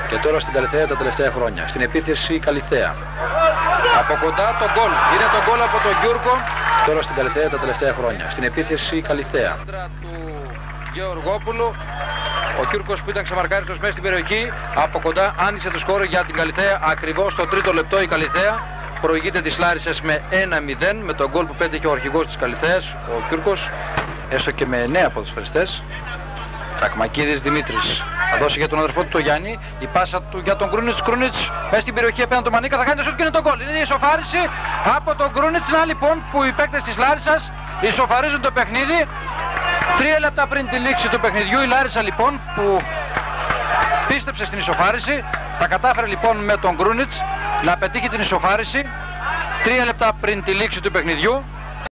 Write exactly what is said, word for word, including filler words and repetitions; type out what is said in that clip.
Και τώρα στην Καλιθέα τα τελευταία χρόνια. Στην επίθεση η Καλιθέα. Από κοντά το γκολ. Είναι το γκολ από τον Γιούρκο. Τώρα στην Καλιθέα τα τελευταία χρόνια. Στην επίθεση η Καλιθέα. Του Γεωργόπουλου. Ο Κιούρκος που ήταν ξεμαρκάριστος μέσα στην περιοχή. Από κοντά άνοιξε το σκόρο για την Καλιθέα. Ακριβώς στο τρίτο λεπτό η Καλιθέα προηγείται της Λάρισσας με ένα μηδέν. Με τον γκολ που πέτυχε ο αρχηγός της Καλιθέας, ο Κιούρκος. Έστω και με εννέα ποδοσφαιριστές. Τσακμακίδης Δημήτρης. Θα δώσει για τον αδερφό του το Γιάννη. Η πάσα του για τον Κρούνιτς. Κρούνιτς μέσα στην περιοχή απέναντι τον Μανίκα. Θα κάνει το σουτ και είναι το γκολ. Είναι η ισοφάριση από τον Κρούνιτς. Να λοιπόν που οι παίκτες της Λάρισσας ισοφαρίζουν το παιχνίδι. Τρία λεπτά πριν τη λήξη του παιχνιδιού η Λάρισσα λοιπόν που πίστεψε στην ισοφάριση. Τα κατάφερε λοιπόν με τον Κρούνιτς να πετύχει την ισοφάριση. Τρία λεπτά πριν τη λήξη του παιχνιδιού.